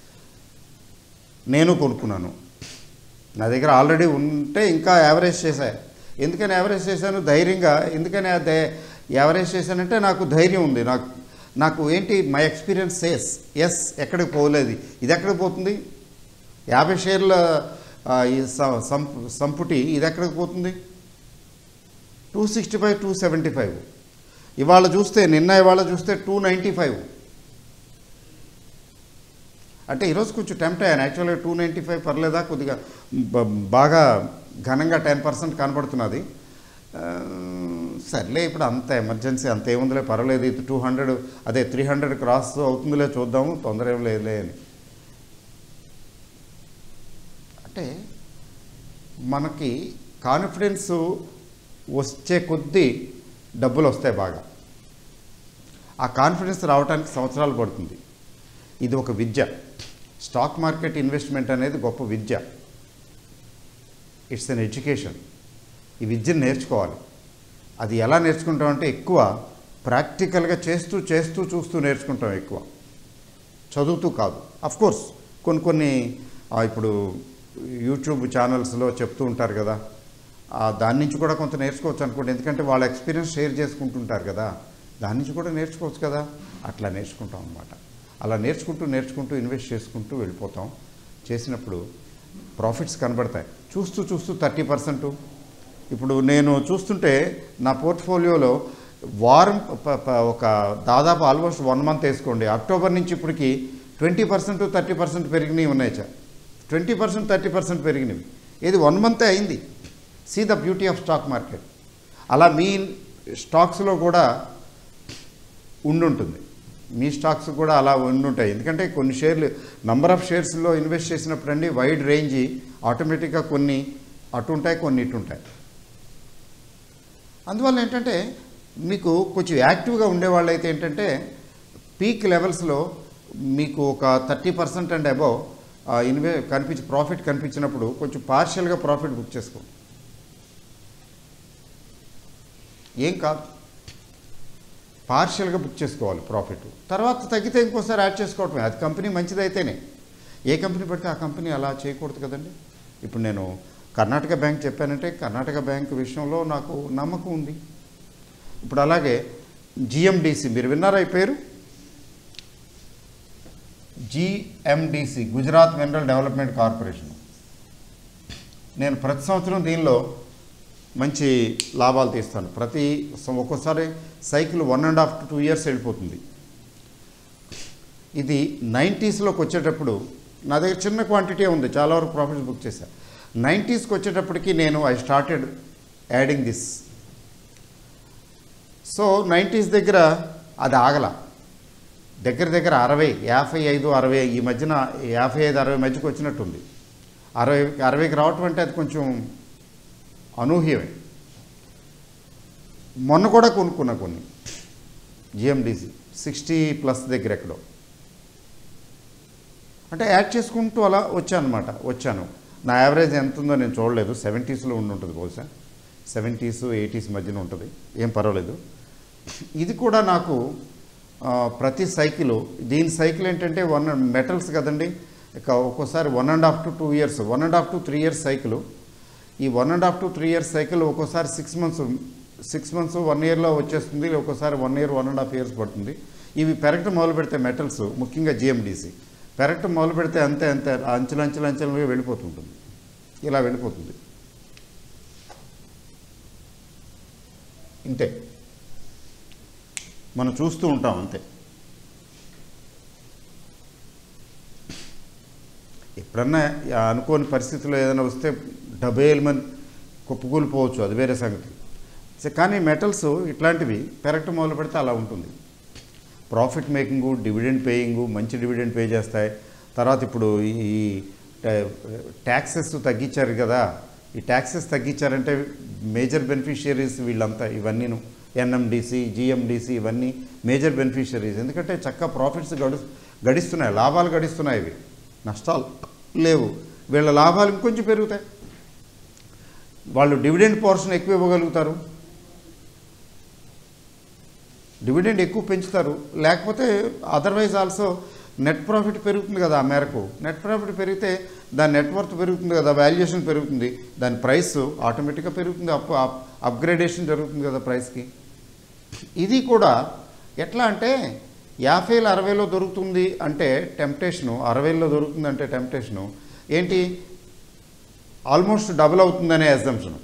నేను కొనుక్కున్నాను. నా దగ్గర ఆల్రెడీ ఉంటే ఇంకా యావరేజ్ చేశాను. ఎందుకని యావరేజ్ చేశాను? ధైర్యంగా. ఎందుకని అదే యావరేజ్ చేశానంటే నాకు ధైర్యం ఉంది. నాకు నాకు ఏంటి, మై ఎక్స్పీరియన్స్ సేస్ ఎస్, ఎక్కడికి పోలేదు, ఇది ఎక్కడికి పోతుంది? యాభై షేర్ల ఈ సంపుటి ఇది ఎక్కడికి పోతుంది? Two sixty five two seventy five ఇవాళ చూస్తే నిన్న ఇవాళ చూస్తే టూ నైంటీ ఫైవ్ అంటే ఈరోజు కొంచెం టెంప్ట్ అయ్యాను. యాక్చువల్గా టూ నైంటీ ఫైవ్ పర్లేదా, కొద్దిగా బాగా ఘనంగా టెన్ పర్సెంట్ కనబడుతున్నది. సర్లే ఇప్పుడు అంత ఎమర్జెన్సీ అంత ఏముందిలే, పర్వాలేదు, ఇది టూ హండ్రెడ్ అదే త్రీ హండ్రెడ్ క్రాస్ అవుతుందిలే, చూద్దాము, తొందర ఏం లేదులే అని. అంటే మనకి కాన్ఫిడెన్స్ వచ్చే కొద్దీ డబ్బులు వస్తాయి బాగా. ఆ కాన్ఫిడెన్స్ రావడానికి సంవత్సరాలు పడుతుంది. ఇది ఒక విద్య. స్టాక్ మార్కెట్ ఇన్వెస్ట్మెంట్ అనేది గొప్ప విద్య. It's an education. ఈ విద్యను నేర్చుకోవాలి. అది ఎలా నేర్చుకుంటామంటే ఎక్కువ ప్రాక్టికల్గా చేస్తూ చేస్తూ చూస్తూ నేర్చుకుంటాం, ఎక్కువ చదువుతూ కాదు. అఫ్కోర్స్ కొన్ని కొన్ని ఇప్పుడు యూట్యూబ్ ఛానల్స్లో చెప్తూ ఉంటారు కదా, దాని నుంచి కూడా కొంత నేర్చుకోవచ్చు అనుకోండి. ఎందుకంటే వాళ్ళ ఎక్స్పీరియన్స్ షేర్ చేసుకుంటుంటారు కదా, దాని నుంచి కూడా నేర్చుకోవచ్చు కదా. అట్లా నేర్చుకుంటాం అన్నమాట. అలా నేర్చుకుంటూ నేర్చుకుంటూ ఇన్వెస్ట్ చేసుకుంటూ వెళ్ళిపోతాం. చేసినప్పుడు ప్రాఫిట్స్ కనబడతాయి. చూస్తూ చూస్తూ థర్టీ పర్సెంట్ ఇప్పుడు నేను చూస్తుంటే నా పోర్ట్ఫోలియోలో వారం ఒక దాదాపు ఆల్మోస్ట్ వన్ మంత్ వేసుకోండి, అక్టోబర్ నుంచి ఇప్పటికి ట్వంటీ పర్సెంట్ థర్టీ పర్సెంట్ పెరిగినవి ఉన్నాయి. Sir twenty percent thirty percent పెరిగినవి. ఇది వన్ మంతే అయింది. See the beauty of stock market. అలా మీ స్టాక్స్లో కూడా ఉండుంటుంది, మీ స్టాక్స్ కూడా అలా ఉండుంటాయి. ఎందుకంటే కొన్ని షేర్లు నంబర్ ఆఫ్ షేర్స్లో ఇన్వెస్ట్ చేసినప్పుడు అండి వైడ్ రేంజ్ ఆటోమేటిక్గా కొన్ని అటు ఉంటాయి, కొన్ని ఇటు ఉంటాయి. అందువల్ల ఏంటంటే మీకు కొంచెం యాక్టివ్గా ఉండేవాళ్ళు అయితే ఏంటంటే పీక్ లెవెల్స్లో మీకు ఒక థర్టీ పర్సెంట్ అండ్ అబవ్ ఇన్వే కనిపించి ప్రాఫిట్ కనిపించినప్పుడు కొంచెం పార్షియల్గా ప్రాఫిట్ బుక్ చేసుకోండి, ఏం కాదు. పార్షియల్గా బుక్ చేసుకోవాలి ప్రాఫిట్. తర్వాత తగ్గితే ఇంకోసారి యాడ్ చేసుకోవటమే. అది కంపెనీ మంచిదైతేనే. ఏ కంపెనీ పడితే ఆ కంపెనీ అలా చేయకూడదు కదండి. ఇప్పుడు నేను కర్ణాటక బ్యాంక్ చెప్పానంటే కర్ణాటక బ్యాంక్ విషయంలో నాకు నమ్మకం ఉంది. ఇప్పుడు అలాగే జిఎండిసి మీరు విన్నారా ఈ పేరు? GMDC Gujarat mineral development corporation. నేను ప్రతి సంవత్సరం దీనిలో మంచి లాభాలు తీస్తాను. ప్రతి ఒక్కోసారి cycle one and half to two years వెళ్ళిపోతుంది. ఇది నైంటీస్లోకి వచ్చేటప్పుడు నా దగ్గర చిన్న క్వాంటిటీ ఉంది, చాలా వరకు ప్రాఫిట్స్ బుక్ చేశాను. నైంటీస్కి వచ్చేటప్పటికి నేను I started adding this. So nineties దగ్గర అది ఆగల, దగ్గర దగ్గర అరవై యాభై ఐదు అరవై ఈ మధ్యన యాభై ఐదు అరవై మధ్యకి వచ్చినట్టుంది. అరవై అరవైకి రావటం అంటే అది కొంచెం అనూహ్యమే. మొన్న కూడా కొనుక్కున్నా కొన్ని జిఎండిసి సిక్స్టీ ప్లస్ దగ్గర ఎక్కడో, అంటే యాడ్ చేసుకుంటూ అలా వచ్చానమాట వచ్చాను. నా యావరేజ్ ఎంత ఉందో నేను చూడలేదు, సెవెంటీస్లో ఉండి ఉంటుంది బహుశా, సెవెంటీస్ ఎయిటీస్ మధ్యన ఉంటుంది, ఏం పర్వాలేదు. ఇది కూడా నాకు ప్రతి సైకిల్, దీని సైకిల్ ఏంటంటే వన్ మెటల్స్ కదండి, ఇక ఒక్కోసారి one and half to two years one and half to three years cycle. ఈ one and half to three years cycle ఒక్కోసారి six months six months one ఇయర్లో వచ్చేస్తుంది, ఒక్కోసారి one year one and half years పడుతుంది. ఇవి పెరగటం మొదలు పెడితే మెటల్స్, ముఖ్యంగా జిఎండిసి పెరగటం మొదలు పెడితే అంతే అంతే అంచెలు అంచెలు అంచెలుగా వెళ్ళిపోతుంటుంది, ఇలా వెళ్ళిపోతుంది. ఇంతే మనం చూస్తూ ఉంటాం అంతే. ఎప్పుడన్నా అనుకోని పరిస్థితుల్లో ఏదైనా వస్తే డబేల్మని కుప్పకూలిపోవచ్చు, అది వేరే సంగతి. కానీ మెటల్స్ ఇట్లాంటివి పెరగటం మొదలు పెడితే అలా ఉంటుంది. ప్రాఫిట్ మేకింగు, డివిడెండ్ పేయింగు, మంచి డివిడెండ్ పే చేస్తాయి. తర్వాత ఇప్పుడు ఈ ట్యాక్సెస్ తగ్గించారు కదా, ఈ ట్యాక్సెస్ తగ్గించారంటే మేజర్ బెనిఫిషియరీస్ వీళ్ళంతా, ఇవన్నీను ఎన్ఎండిసి జిఎండిసి ఇవన్నీ మేజర్ బెనిఫిషియరీస్. ఎందుకంటే చక్కగా ప్రాఫిట్స్ గడు గడిస్తున్నాయి, లాభాలు గడిస్తున్నాయి, ఇవి నష్టాలు లేవు. వీళ్ళ లాభాలు ఇంకొంచెం పెరుగుతాయి, వాళ్ళు డివిడెండ్ పోర్షన్ ఎక్కువ ఇవ్వగలుగుతారు, డివిడెండ్ ఎక్కువ పెంచుతారు. లేకపోతే అదర్వైజ్ ఆల్సో నెట్ ప్రాఫిట్ పెరుగుతుంది కదా, ఆ మేరకు నెట్ ప్రాఫిట్ పెరిగితే దాని నెట్వర్త్ పెరుగుతుంది కదా, వాల్యుయేషన్ పెరుగుతుంది, దాని ప్రైస్ ఆటోమేటిక్గా పెరుగుతుంది, అప్ అప్గ్రేడేషన్ జరుగుతుంది కదా ప్రైస్కి. ఇది కూడా ఎట్లా అంటే యాభైలో అరవైలో దొరుకుతుంది అంటే టెంప్టేషను, అరవైలో దొరుకుతుంది అంటే టెంప్టేషను ఏంటి, ఆల్మోస్ట్ డబుల్ అవుతుందనే అజంప్షన్.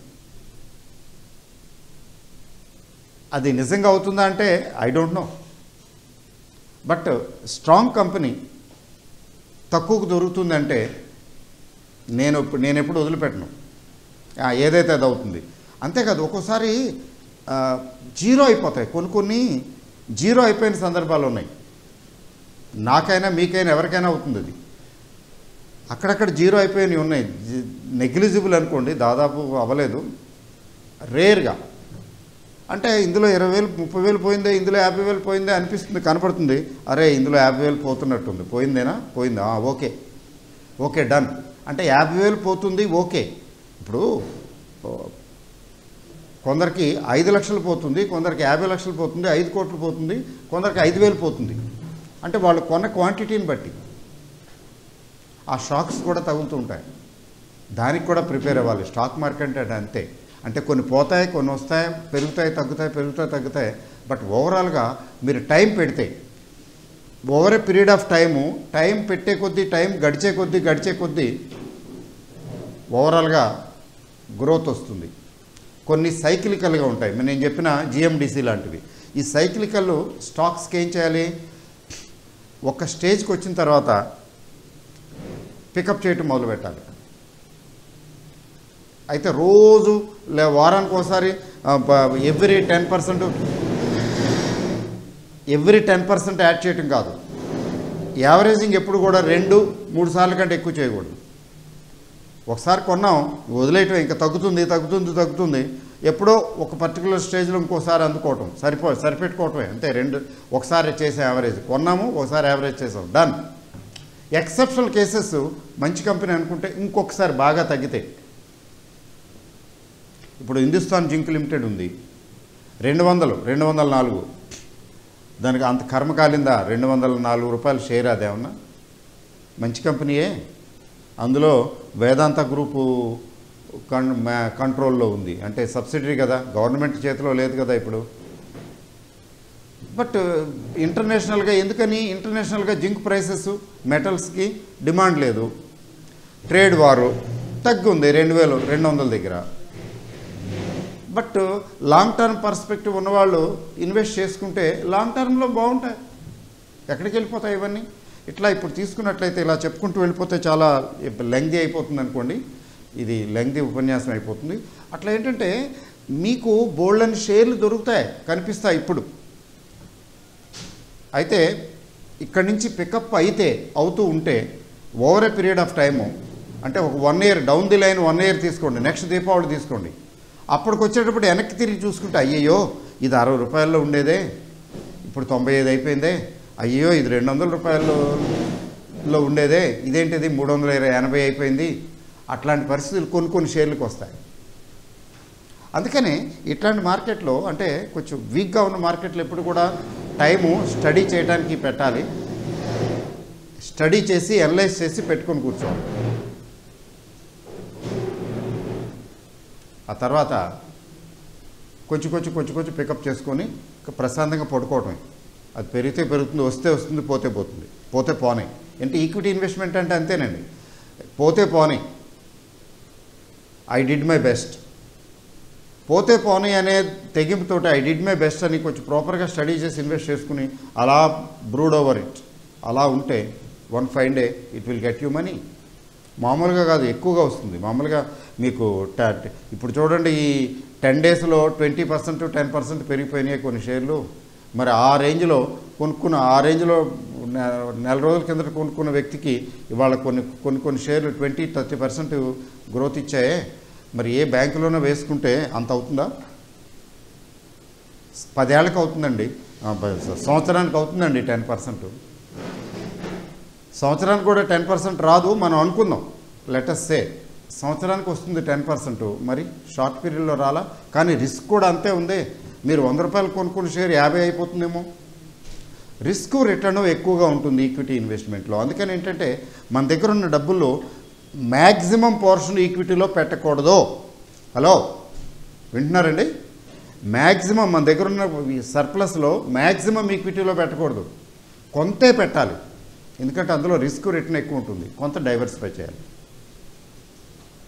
అది నిజంగా అవుతుందా అంటే I don't know. But strong company తక్కువకు దొరుకుతుందంటే నేను నేను ఎప్పుడు వదిలిపెట్టను, ఏదైతే అది అవుతుంది. అంతేకాదు ఒక్కోసారి జీరో అయిపోతాయి, కొన్ని కొన్ని జీరో అయిపోయిన సందర్భాలు ఉన్నాయి. నాకైనా మీకైనా ఎవరికైనా అవుతుంది అది. అక్కడక్కడ జీరో అయిపోయినవి ఉన్నాయి, నెగ్లిజిబుల్ అనుకోండి, దాదాపు అవ్వలేదు, రేర్గా. అంటే ఇందులో ఇరవై వేలు ముప్పై వేలు పోయిందే, ఇందులో యాభై వేలు పోయిందే అనిపిస్తుంది, కనపడుతుంది. అరే ఇందులో యాభై వేలు పోతున్నట్టుంది, పోయిందేనా, పోయిందా, ఓకే ఓకే డన్. అంటే యాభై వేలు పోతుంది, ఓకే. ఇప్పుడు కొందరికి ఐదు లక్షలు పోతుంది, కొందరికి యాభై లక్షలు పోతుంది, ఐదు కోట్లు పోతుంది, కొందరికి ఐదు వేలు పోతుంది. అంటే వాళ్ళు కొన్న క్వాంటిటీని బట్టి ఆ షాక్స్ కూడా తగులుతూ ఉంటాయి. దానికి కూడా ప్రిపేర్ అవ్వాలి. స్టాక్ మార్కెట్ అంటే అంతే. అంటే కొన్ని పోతాయి, కొన్ని వస్తాయి, పెరుగుతాయి తగ్గుతాయి, పెరుగుతాయి తగ్గుతాయి. బట్ ఓవరాల్గా మీరు టైం పెడితే, over a period of time, time పెట్టే కొద్దీ, టైం గడిచే కొద్దీ గడిచే కొద్దీ ఓవరాల్గా గ్రోత్ వస్తుంది. కొన్ని సైక్లికల్గా ఉంటాయి, నేను చెప్పిన జిఎండిసి లాంటివి. ఈ సైక్లికల్ స్టాక్స్కి ఏం చేయాలి, ఒక స్టేజ్కి వచ్చిన తర్వాత పికప్ చేయటం మొదలు పెట్టాలి. అయితే రోజు లే వారానికి ఒకసారి every ten percent every ten percent add చేయటం కాదు. యావరేజింగ్ ఎప్పుడు కూడా రెండు మూడు సార్లు కంటే ఎక్కువ చేయకూడదు. ఒకసారి కొన్నాం వదిలేయటం, ఇంకా తగ్గుతుంది తగ్గుతుంది తగ్గుతుంది, ఎప్పుడో ఒక పర్టికులర్ స్టేజ్లో ఇంకోసారి అందుకోవటం, సరిపో సరిపెట్టుకోవటమే అంతే. రెండు ఒకసారి చేసే యావరేజ్, కొన్నాము ఒకసారి యావరేజ్ చేసాం, డన్. ఎక్సెప్షనల్ కేసెస్ మంచి కంపెనీ అనుకుంటే ఇంకొకసారి బాగా తగ్గితే, ఇప్పుడు హిందుస్థాన్ జింక్ లిమిటెడ్ ఉంది, రెండు వందలు రెండు వందల నాలుగు, దానికి అంత కర్మ కాలిందా, రెండు వందల నాలుగు రూపాయలు షేర్, అదేమన్నా మంచి కంపెనీయే. అందులో వేదాంత గ్రూపు కన్ కంట్రోల్లో ఉంది, అంటే సబ్సిడరీ కదా, గవర్నమెంట్ చేతిలో లేదు కదా ఇప్పుడు. బట్ ఇంటర్నేషనల్గా ఎందుకని, ఇంటర్నేషనల్గా జింక్ ప్రైసెస్ మెటల్స్కి డిమాండ్ లేదు, ట్రేడ్ వారు తగ్గుంది రెండు వేలు రెండు వందల దగ్గర. బట్ లాంగ్ టర్మ్ పర్స్పెక్టివ్ ఉన్నవాళ్ళు ఇన్వెస్ట్ చేసుకుంటే లాంగ్ టర్మ్లో బాగుంటాయి. ఎక్కడికి వెళ్ళిపోతాయి ఇవన్నీ? ఇట్లా ఇప్పుడు తీసుకున్నట్లయితే ఇలా చెప్పుకుంటూ వెళ్ళిపోతే చాలా లెంగ్దీ అయిపోతుంది అనుకోండి, ఇది లెంగ్దీ ఉపన్యాసం అయిపోతుంది. అట్లా ఏంటంటే మీకు బోల్డెన్ షేర్లు దొరుకుతాయి, కనిపిస్తాయి ఇప్పుడు. అయితే ఇక్కడి నుంచి పికప్ అయితే అవుతూ ఉంటే over a period of time, అంటే ఒక one year down the line one year తీసుకోండి, నెక్స్ట్ దీపావళి తీసుకోండి. అప్పటికి వచ్చేటప్పుడు వెనక్కి తిరిగి చూసుకుంటే అయ్యయ్యో ఇది అరవై రూపాయల్లో ఉండేదే, ఇప్పుడు తొంభై ఐదు అయిపోయిందే, అయ్యో ఇది రెండు వందల రూపాయల్లో ఉండేదే, ఇదేంటిది మూడు వందల ఇరవై ఎనభై అయిపోయింది. అట్లాంటి పరిస్థితులు కొన్ని కొన్ని షేర్లకు వస్తాయి. అందుకని ఇట్లాంటి మార్కెట్లో, అంటే కొంచెం వీక్గా ఉన్న మార్కెట్లో ఎప్పుడు కూడా టైము స్టడీ చేయడానికి పెట్టాలి. స్టడీ చేసి అనలైజ్ చేసి పెట్టుకొని కూర్చోవాలి. ఆ తర్వాత కొంచెం కొంచెం కొంచెం కొంచెం పికప్ చేసుకొని ప్రశాంతంగా పడుకోవటమే. అది పెరిగితే పెరుగుతుంది, వస్తే వస్తుంది, పోతే పోతుంది, పోతే పోనీ. అంటే ఈక్విటీ ఇన్వెస్ట్మెంట్ అంటే అంతేనండి, పోతే పోనీ, ఐ డిడ్ మై బెస్ట్. పోతే పోనీ అనే తెగింపుతోటి ఐ డిడ్ మై బెస్ట్ అని కొంచెం ప్రాపర్గా స్టడీ చేసి ఇన్వెస్ట్ చేసుకుని అలా బ్రూడ్ ఓవర్ ఇట్, అలా ఉంటే one fine day it will get you money. మామూలుగా కాదు, ఎక్కువగా వస్తుంది. మామూలుగా మీకు ఇప్పుడు చూడండి, ఈ టెన్ డేస్లో ట్వంటీ పర్సెంట్ టెన్ పర్సెంట్ పెరిగిపోయినాయి కొన్ని షేర్లు. మరి ఆ రేంజ్లో కొనుక్కున్న, ఆ రేంజ్లో నెల రోజుల కిందట కొనుక్కున్న వ్యక్తికి ఇవాళ కొన్ని కొన్ని కొన్ని షేర్లు ట్వంటీ థర్టీ పర్సెంట్ గ్రోత్ ఇచ్చాయే. మరి ఏ బ్యాంకులోనో వేసుకుంటే అంత అవుతుందా? పదేళ్ళకి అవుతుందండి, సంవత్సరానికి అవుతుందండి టెన్ పర్సెంట్. సంవత్సరానికి కూడా టెన్ పర్సెంట్ రాదు మనం అనుకుందాం, లెటస్ సే సంవత్సరానికి వస్తుంది టెన్ పర్సెంట్. మరి షార్ట్ పీరియడ్లో రాలా? కానీ రిస్క్ కూడా అంతే ఉంది. మీరు వంద రూపాయలు కొనుక్కున్న షేర్ యాభై అయిపోతుందేమో. రిస్క్ రిటర్న్ ఎక్కువగా ఉంటుంది ఈక్విటీ ఇన్వెస్ట్మెంట్లో. అందుకని ఏంటంటే మన దగ్గర ఉన్న డబ్బుల్లో మ్యాక్సిమం పోర్షన్ ఈక్విటీలో పెట్టకూడదు. హలో వింటున్నారండి? మ్యాక్సిమం మన దగ్గర ఉన్న సర్ప్లస్లో మ్యాక్సిమం ఈక్విటీలో పెట్టకూడదు, కొంతే పెట్టాలి. ఎందుకంటే అందులో రిస్క్ రిటర్న్ ఎక్కువ ఉంటుంది, కొంత డైవర్సిఫై చేయాలి.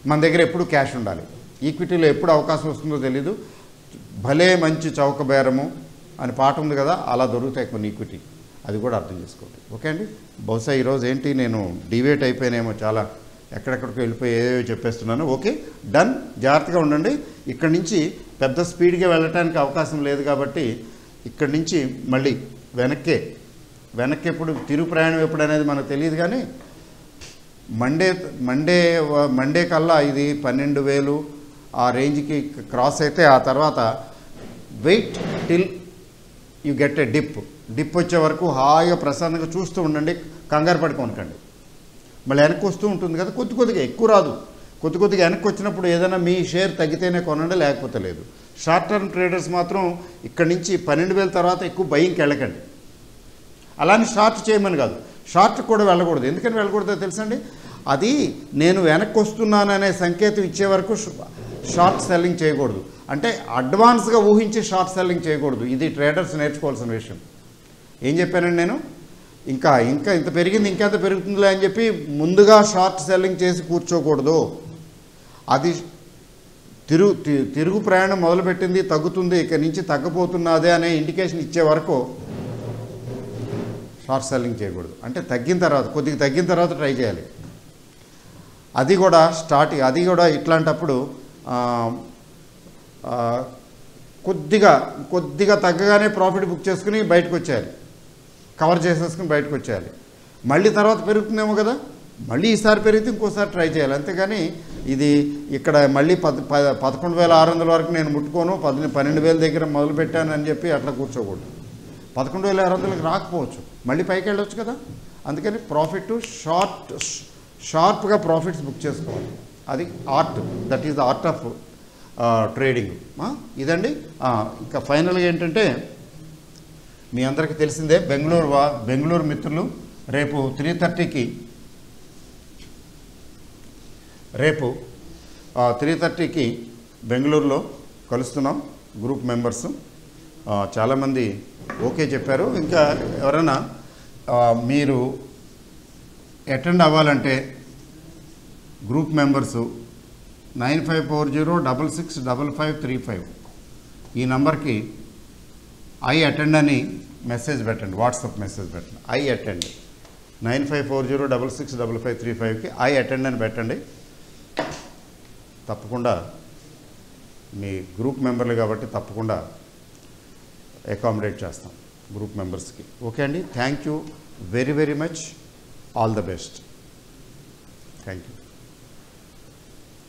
మన దగ్గర ఎప్పుడు క్యాష్ ఉండాలి. ఈక్విటీలో ఎప్పుడు అవకాశం వస్తుందో తెలీదు. భలే మంచి చౌక బేరము అని పాట ఉంది కదా, అలా దొరుకుతాయి కొన్ని ఈక్విటీ. అది కూడా అర్థం చేసుకోండి. ఓకే అండి. బహుశా ఈరోజు ఏంటి నేను డివేట్ అయిపోయినేమో, చాలా ఎక్కడెక్కడికి వెళ్ళిపోయి ఏవేవో చెప్పేస్తున్నాను. Okay, done. జాగ్రత్తగా ఉండండి. ఇక్కడి నుంచి పెద్ద స్పీడ్గా వెళ్ళటానికి అవకాశం లేదు కాబట్టి ఇక్కడి నుంచి మళ్ళీ వెనక్కే వెనక్కి ఎప్పుడు తిరుగు ప్రయాణం ఎప్పుడు అనేది మనకు తెలియదు. కానీ మండే మండే మండే కల్లా ఇది పన్నెండు వేలు ఆ రేంజ్కి క్రాస్ అయితే ఆ తర్వాత wait till you get a dip dip వచ్చే వరకు హాయిగా ప్రశాంతంగా చూస్తూ ఉండండి. కంగారు పడుకోనకండి. మళ్ళీ వెనక్కి వస్తూ ఉంటుంది కదా, కొద్ది కొద్దిగా, ఎక్కువ రాదు. కొద్ది కొద్దిగా వెనక్కి వచ్చినప్పుడు ఏదైనా మీ షేర్ తగ్గితేనే కొనండి, లేకపోతే లేదు. షార్ట్ టర్మ్ ట్రేడర్స్ మాత్రం ఇక్కడి నుంచి పన్నెండు వేల తర్వాత ఎక్కువ బయింగ్కి వెళ్ళకండి. అలానే షార్ట్ చేయమని కాదు, షార్ట్ కూడా వెళ్ళకూడదు. ఎందుకని వెళ్ళకూడదో తెలుసండి, అది నేను వెనక్కి వస్తున్నాననే సంకేతం ఇచ్చే వరకు షార్ట్ సెల్లింగ్ చేయకూడదు. అంటే అడ్వాన్స్గా ఊహించి షార్ట్ సెల్లింగ్ చేయకూడదు. ఇది ట్రేడర్స్ నేర్చుకోవాల్సిన విషయం. ఏం చెప్పానండి నేను, ఇంకా ఇంకా ఇంత పెరిగింది ఇంకెంత పెరుగుతుందిలే అని చెప్పి ముందుగా షార్ట్ సెల్లింగ్ చేసి కూర్చోకూడదు. అది తిరుగు తిరుగు ప్రయాణం మొదలుపెట్టింది, తగ్గుతుంది, ఇక నుంచి తగ్గపోతున్నదే అనే ఇండికేషన్ ఇచ్చే వరకు షార్ట్ సెల్లింగ్ చేయకూడదు. అంటే తగ్గిన తర్వాత, కొద్దిగా తగ్గిన తర్వాత ట్రై చేయాలి. అది కూడా స్టార్టింగ్, అది కూడా ఇట్లాంటప్పుడు కొద్దిగా కొద్దిగా తగ్గగానే ప్రాఫిట్ బుక్ చేసుకుని బయటకు వచ్చేయాలి, కవర్ చేసేసుకుని బయటకు వచ్చేయాలి. మళ్ళీ తర్వాత పెరుగుతుందేమో కదా, మళ్ళీ ఈసారి పెరిగితే ఇంకోసారి ట్రై చేయాలి. అంతేగాని ఇది ఇక్కడ మళ్ళీ పద్ పదకొండు వేల ఆరు వందల వరకు నేను ముట్టుకోను, పది పన్నెండు వేల దగ్గర మొదలుపెట్టాను అని చెప్పి అట్లా కూర్చోకూడదు. పదకొండు వేల ఆరు వందలకు రాకపోవచ్చు, మళ్ళీ పైకి వెళ్ళొచ్చు కదా. అందుకని ప్రాఫిట్ షార్ట్ షార్ప్గా ప్రాఫిట్స్ బుక్ చేసుకోవాలి. అది art, that is the art of trading. ఇదండి. ఇంకా ఫైనల్గా ఏంటంటే మీ అందరికీ తెలిసిందే, బెంగళూరు వా బెంగళూరు మిత్రులు రేపు త్రీ థర్టీకి రేపు త్రీ థర్టీకి బెంగళూరులో కలుస్తున్నాం గ్రూప్ మెంబర్స్. చాలామంది ఓకే చెప్పారు. ఇంకా ఎవరైనా మీరు అటెండ్ అవ్వాలంటే group members nine five four zero double six double five three five ఈ నంబర్కి ఐ అటెండ్ అని మెసేజ్ పెట్టండి, వాట్సాప్ మెసేజ్ పెట్టండి. I attend nine five four zero double six double five three ఫైవ్కి ఐ అటెండ్ అని పెట్టండి. తప్పకుండా మీ గ్రూప్ మెంబర్లు కాబట్టి తప్పకుండా అకామిడేట్ చేస్తాం గ్రూప్ మెంబర్స్కి. ఓకే అండి. Thank you very very much. All the best. Thank you.